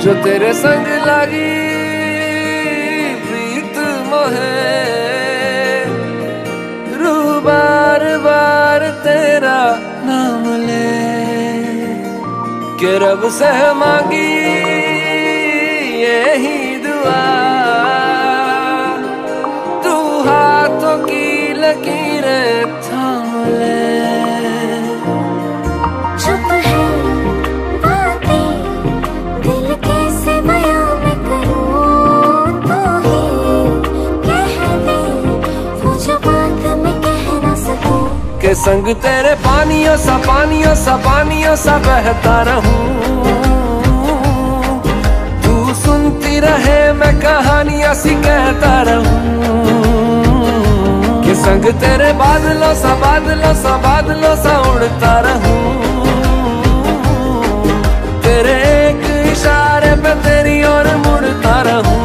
जो तेरे संग लगी प्रीत मोहे, रू बार बार तेरा नाम ले के रब से मांगी यही दुआ, तू हाथों की लकीरें थाम ले। चुप है बातें दिल कैसे बयां मैं करूं, तू ही कह दे वो जो बात मैं कह ना सकूं। के संग तेरे पानियों सा बहता रहूं, तू सुनती रहे मैं कहानियां सी कहता रहूं। के संग तेरे बादलों सा उड़ता रहूं, तेरे एक इशारे पे तेरी ओर मुड़ता रहूं।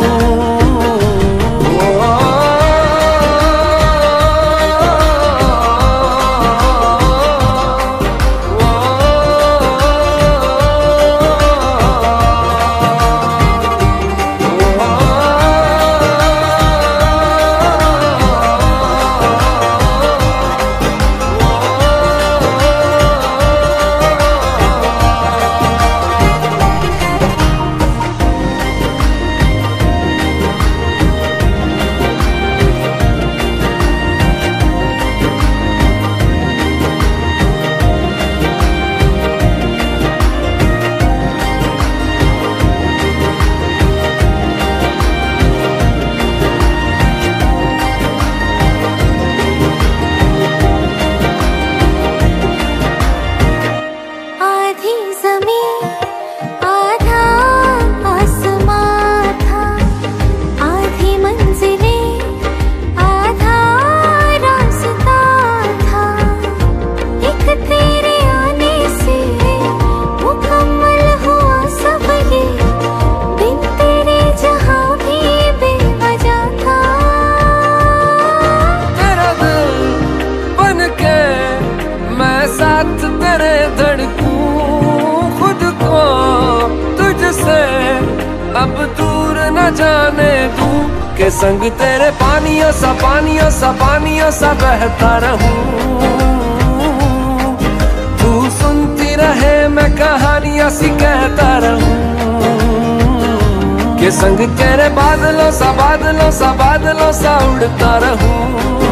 साथ तेरे धड़कूं खुद को तुझसे अब दूर न जाने दूं। के संग तेरे पानियों सा बहता रहूं, तू सुनती रहे मैं कहानियां सी कहता रहूं। के संग तेरे बादलों सा उड़ता रहूं,